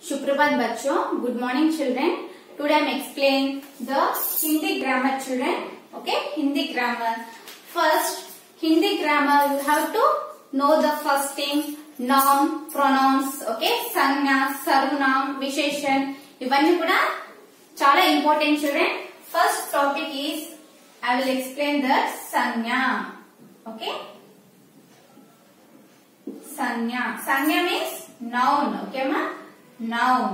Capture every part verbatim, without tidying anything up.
Suprabhat bachcho. Good morning children. Today I am explain the Hindi grammar children. Okay, Hindi grammar. First, Hindi grammar you have to know the first thing, noun, pronouns, okay, sanya, sarvanam, visheshan. ఇవన్నీ కూడా చాలా important children. First topic is I will explain the sanya. Okay, sanya. Sanya means noun. Okay ma, noun.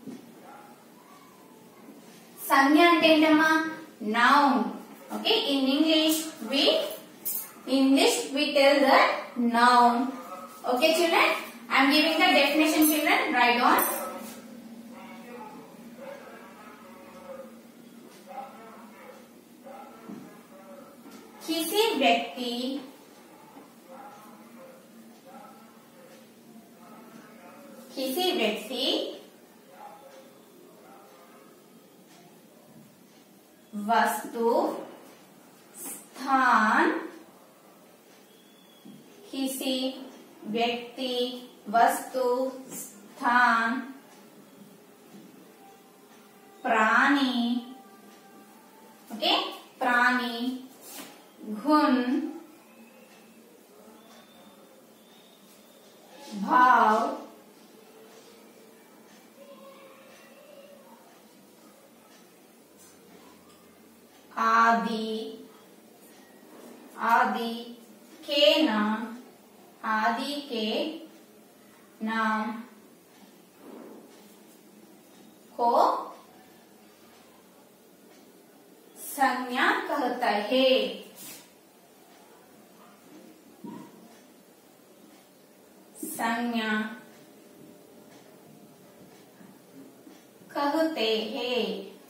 Sanya అంటే ఏంటమ్మా? Noun. Okay, in English we English we tell the noun. Okay children, I am giving the definition children. Write on. किसी व्यक्ति किसी व्यक्ति वस्तु स्थान किसी व्यक्ति वस्तु स्थान प्राणी ओके प्राणी गुण भाव आदि आदि के नाम आदि के नाम को संज्ञा कहता है। संज्ञा कहते हैं।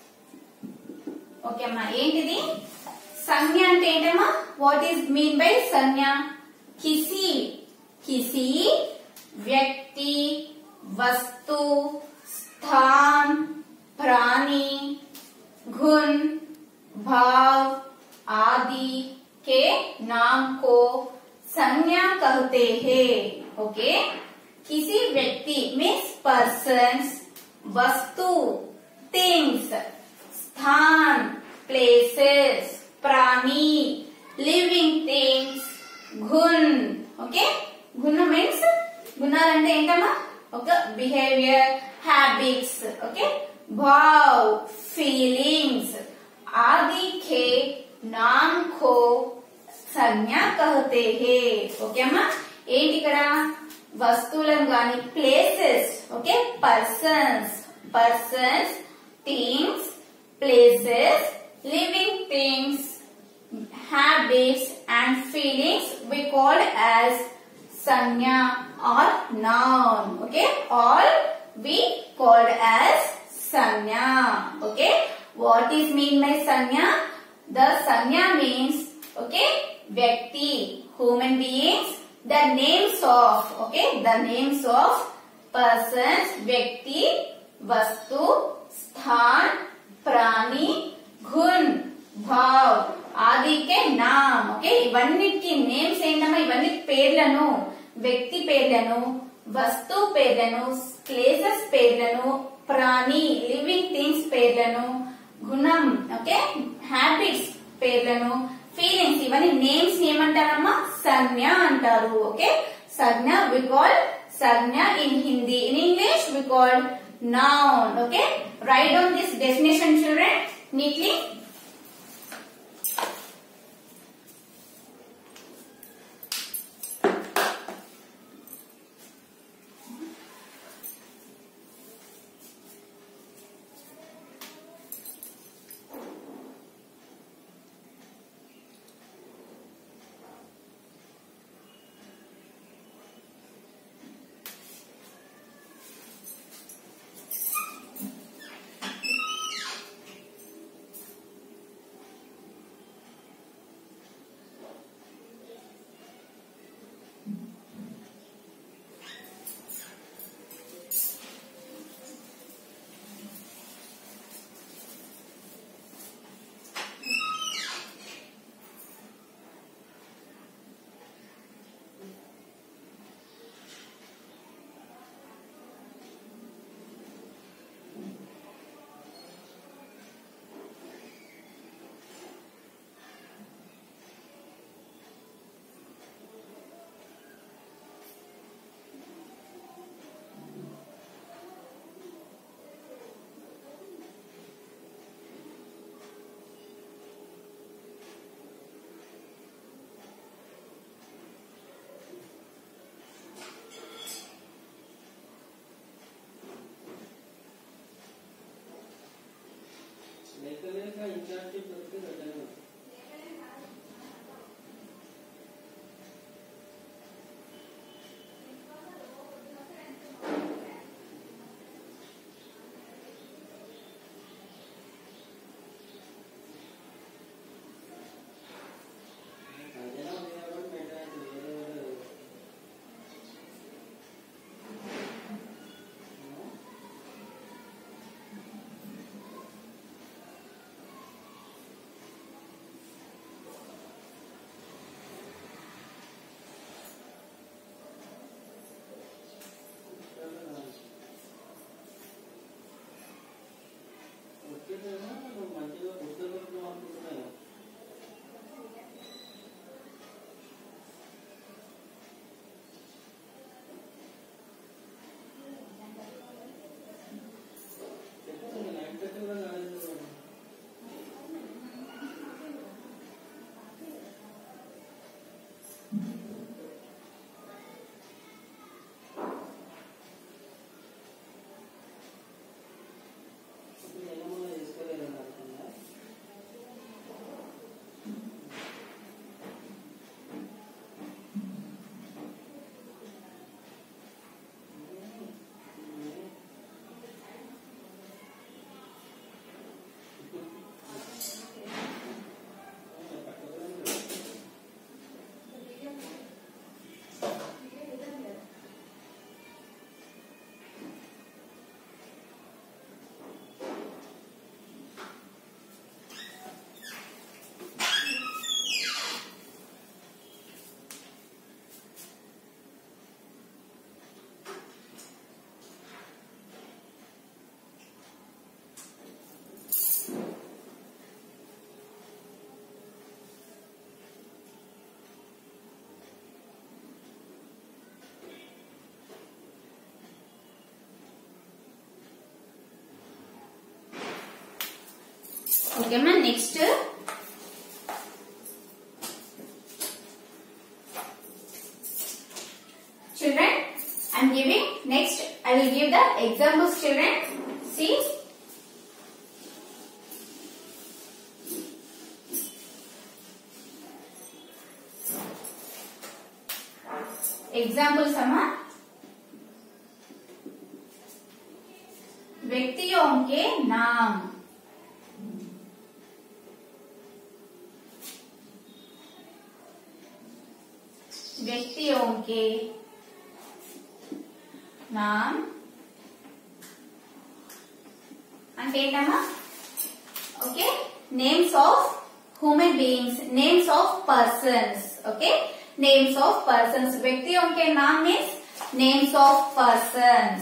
ఓకే అమ్మా, ఏంటిది సంజ్ఞ అంటే ఏంటమ్మా? వాట్ ఈస్ మీన్ బై సంజ్ఞ? కిసి కిసి వ్యక్తి వస్తు स्थान प्राणी गुण भाव आदि के नाम को संज्ञा कहते हैं। ओके, किसी व्यक्ति मीन्स पर्सन्स, वस्तु थिंग्स, स्थान प्लेसेस, प्राणी लिविंग थिंग्स, गुण ओके गुण मीन्स गुणाలంటే ఏంటమ్మా? ఒక బిహేవియర్, హ్యాబిట్స్ ఓకే, भाव फीलिंग्स आदि के नाम को संज्ञा कहते हैं। ఓకే అమ్మా, ఏంటి ఇక్కడ వస్తువులను గాని places okay persons persons things places, living things, habits and feelings we called as sanya or noun. Okay, all we called as sanya. Okay, what is mean by sanya? The sanya means okay vyakti, human beings, the names of okay the names of persons, vyakti, vastu, sthan, प्राणी गुण भाव आदि के नाम okay ఇవన్నిటికి names ఏంటమ్మా? ఇవన్నీ పేర్లను, వ్యక్తి పేర్లను, వస్తువు పేర్లను, ప్లేసెస్ పేర్లను, ప్రాణి లివింగ్ థింగ్స్ పేర్లను, గుణం ఓకే హ్యాబిట్స్ పేర్లను, ఫీలింగ్స్ ఇవన్నీ నేమ్స్ ఏమంటారమ్మా? సంజ్ఞ అంటారు. ఓకే, సంజ్ఞ వి కాల్ సంజ్ఞ in Hindi. In English we call noun. Okay, write down this definition children neatly. Okay, ma. Next. Children, I am giving next. I will give the examples. Children, see. Examples अम्मा व्यक्तियों के नाम, व्यक्तियों के नाम అంటే ఏంటమ్మా? Okay, names of human beings, names of persons. Okay, names of persons. व्यक्तियों के नाम means names of persons.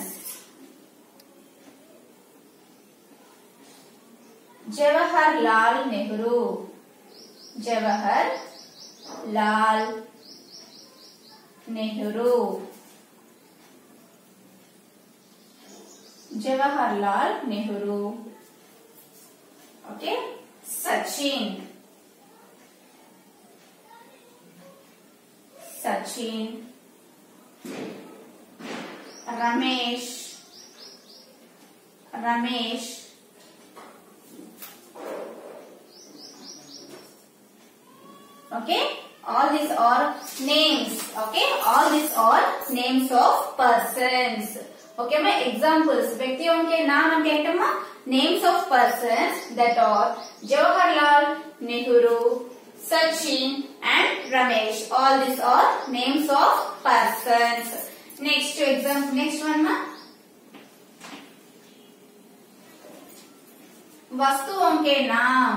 Jawaharlal Nehru, Jawaharlal Nehru, Jawaharlal Nehru. Okay, Sachin, Sachin, Ramesh, Ramesh, okay, all these are names. Okay, all these are names of persons. Okay, my examples. व्यक्तियों के नाम అంటే ఏంటమ్మా? Names of persons that are Jawaharlal Nehru, Sachin and Ramesh. All these are names of persons. Next example, next one ma. वस्तुओं के नाम,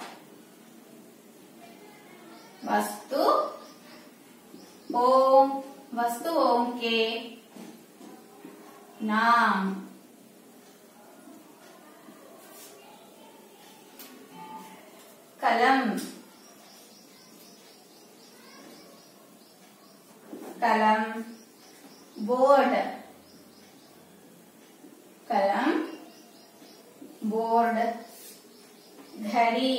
वस्तु ओम वस्तुओं के नाम, कलम, कलम, बोर्ड, कलम, बोर्ड, घड़ी.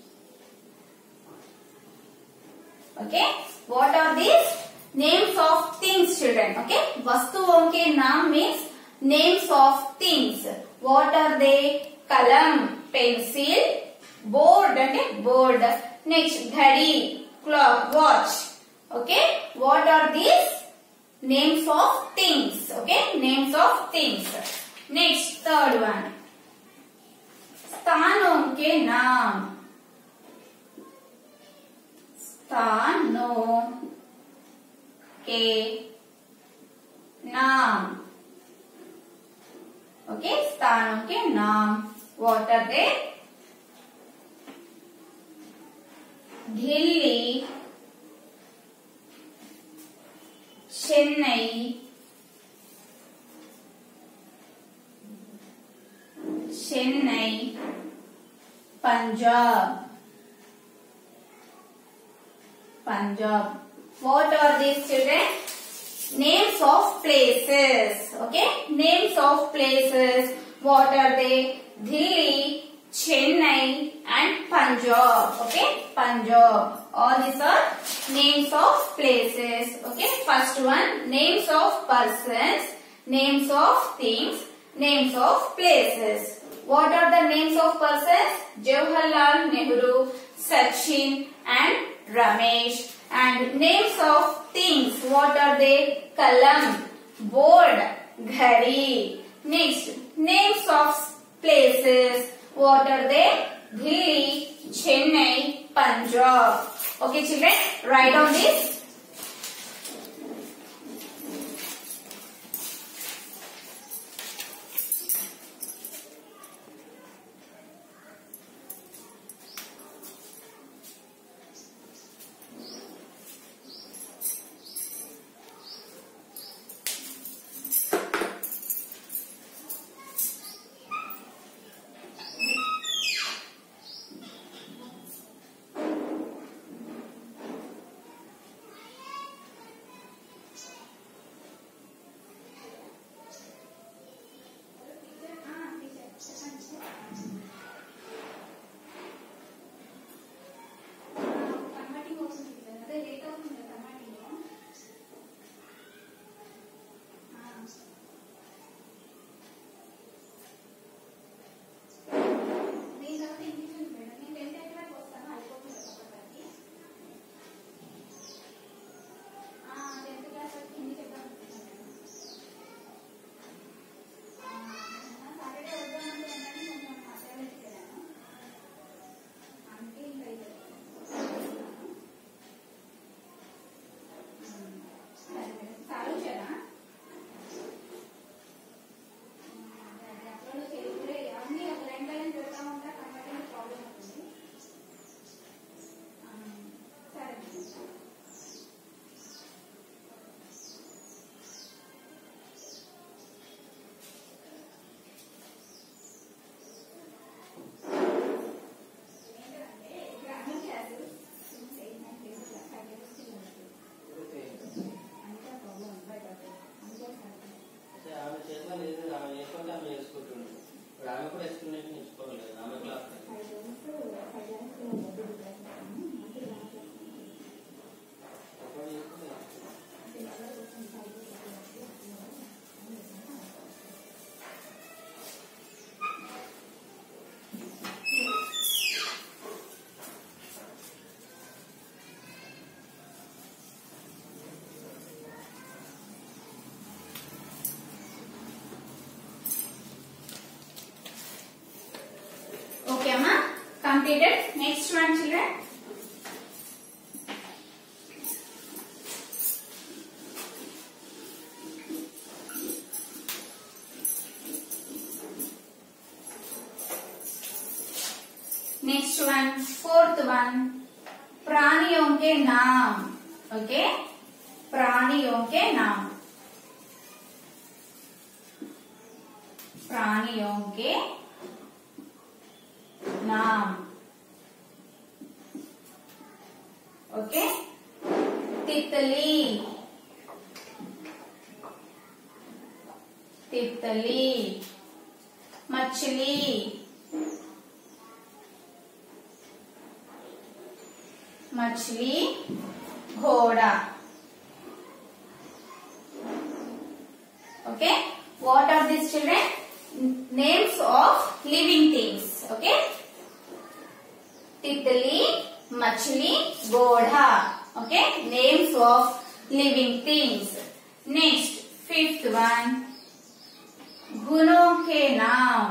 Okay, what are these names of things, children? Okay, वस्तुओं के नाम means names of things. What are they? कलम, pencil, board అంటే board. Next, घड़ी, clock, watch. Okay, what are these names of things? Okay, names of things. Next, third one, स्थानों के नाम, स्थानों के नाम. ओके, स्थानों के नाम. What are they? Delhi, Chennai, Chennai, Punjab, Punjab. What are these, children? Names of places. Okay, names of places. What are they? Delhi, Chennai and Punjab. Okay, Punjab. All these are names of places. Okay, first one, names of persons, names of things, names of places. What are the names of persons? Jawaharlal Nehru, Sachin and Ramesh. And names of things, what are they? Kalam, board, ghadi. Next, names of places, what are they? Delhi, Chennai, Punjab. Okay, children, write down this. completed. Next one, children. Next one, fourth one, प्राणियों के नाम. Okay, प्राणियों के नाम. प्राणियों के नाम. Okay, तितली. तितली. मछली. मछली. घोड़ा. Okay, what are these, children? Names of living things. Okay, तितली, मछली, घोड़ा. Okay, names of living things. Next, fifth one, गुणों के नाम.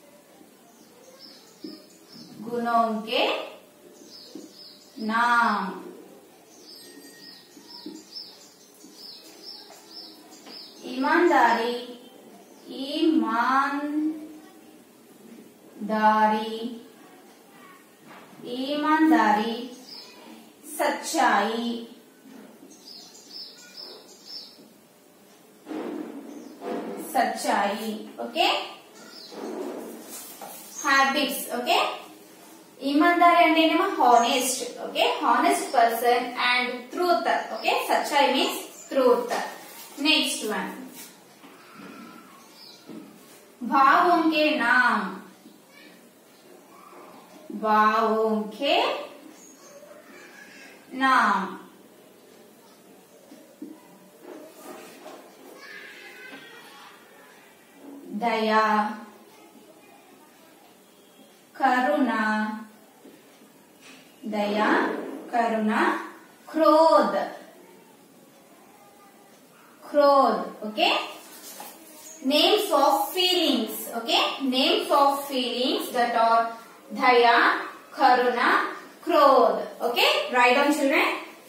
गुणों के नाम. ईमानदारी. ईमानदारी. ईमानदारी. सच्चाई. सच्चाई. Okay, habits. ओके, ईमानदारी अंटेनेमो honest. Okay, honest person and truth. Okay, సచ్చాయి మీన్స్ ట్రూత్. नेक्स्ट वन, भावों के नाम. भावों के नाम. दया. करुणा. दया, करुणा. क्रोध. क्रोध. Okay, names of feelings. Okay, names of feelings that are daya, karuna, krodh. Okay, write down, children.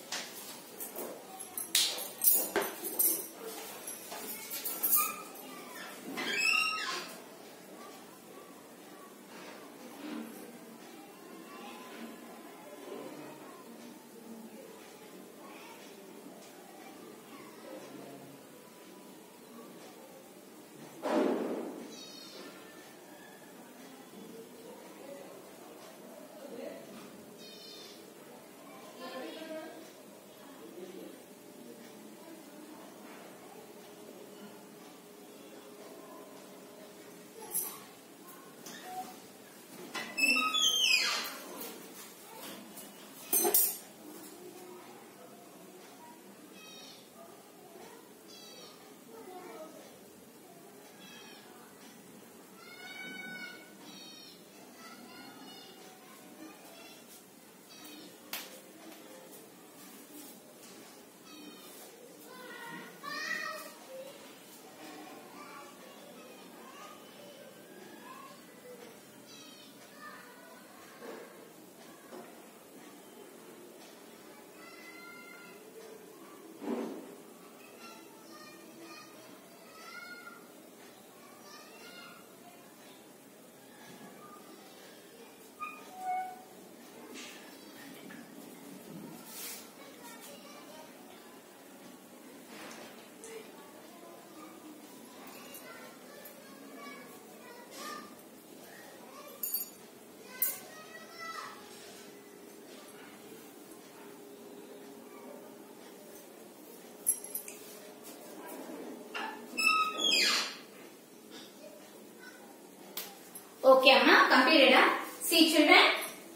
Okay अम्मा, कंप्लीटेड. सी चिल्ड्रन,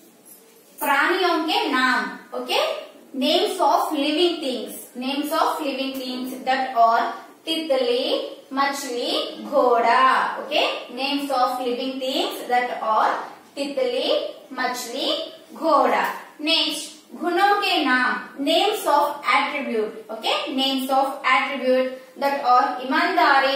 प्राणियों के नाम. Okay, names of living things. Names of living things that are तितली, मछली, घोड़ा. Okay, names of living things that are तितली, मछली, घोड़ा. नेक्स्ट, गुणों के नाम. Names of attribute. Okay, names of attribute that are ईमानदारी,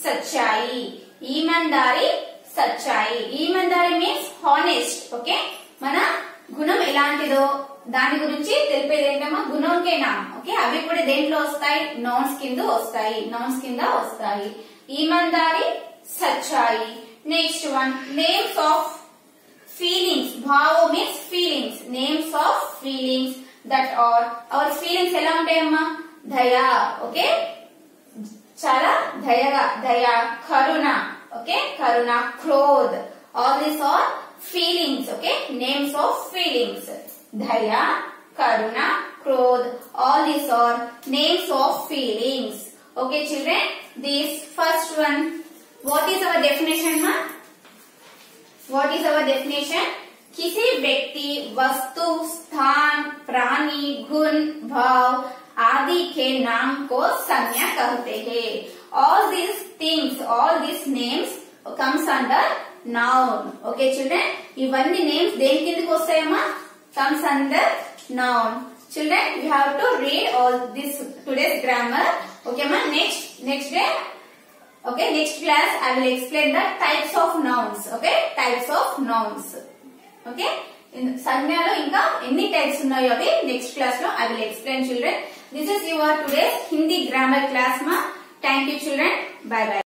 सच्चाई. ईमानदारी, सच्चाई. ईमानदारी मीन्स हॉनेस्ट. ओके, మన గుణం ఎలాంటిదో దాని గురించి తెలిపేది ఏంటమ్మా గుణం కే నామ్. ఓకే, అవి కూడా దేంట్లో వస్తాయి, నౌన్స్ కింద వస్తాయి, నౌన్స్ కింద వస్తాయి. ఈమాన్దారి, సచ్చాయి. Next one names of feelings. భావో means feelings. Names of feelings that are our feelings ఎలా ఉంటాయమ్మా, దయా. ఓకే, చాలా దయగా, దయా. కరుణ, ఓకే, కరుణ. క్రోధ్, all these are feelings. Okay, names of feelings. Daya, Karuna, Krodh, all these are names of feelings. Okay children, this first one, what is our definition ma? What is our definition? किसी व्यक्ति, वस्तु, स्थान, प्राणी, गुण, भाव आदि के नाम को संज्ञा कहते हैं. All these things, all these names comes under noun. Okay children, ఇవన్నీ నేమ్స్ దేని కిందకి వస్తాయమ్మా, comes under noun. Children, you have to read all this today's grammar. Okay ma, next next day, okay, next class I will explain the types of nouns. Okay, types of nouns. Okay, సంజ్ఞలో ఇంకా ఎన్ని types ఉన్నాయో అవి next class లో I will explain children. This is your today's Hindi grammar class ma. Thank you children. Bye bye.